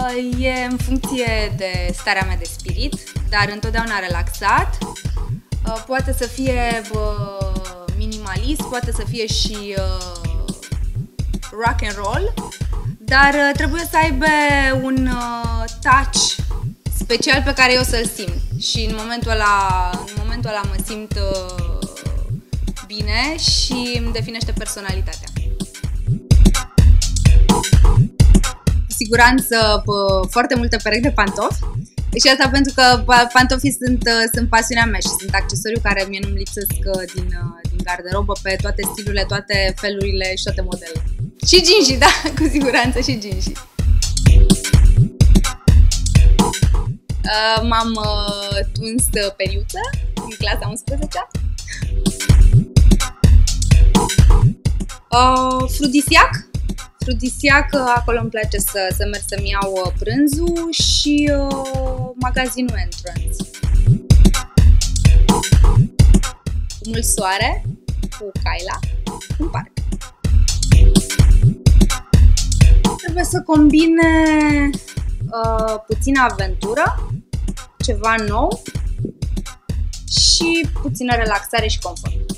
E în funcție de starea mea de spirit, dar întotdeauna relaxat. Poate să fie minimalist, poate să fie și rock and roll, dar trebuie să aibă un touch special pe care eu să-l simt. Și în momentul ăla mă simt bine și îmi definește personalitatea. Cu siguranță foarte multe perechi de pantofi. Și asta pentru că pantofii sunt pasiunea mea și sunt accesoriu care mie nu-mi lipsesc din garderobă pe toate stilurile, toate felurile și toate modelele. Și gingi, da, cu siguranță și gingi. M-am tuns periuță în clasa 11-a. Frudisiac, acolo îmi place să merg să-mi iau prânzul și magazinul Entrance. Cu mult soare, cu Kyla, în parc. Trebuie să combine puțină aventură, ceva nou și puțină relaxare și confort.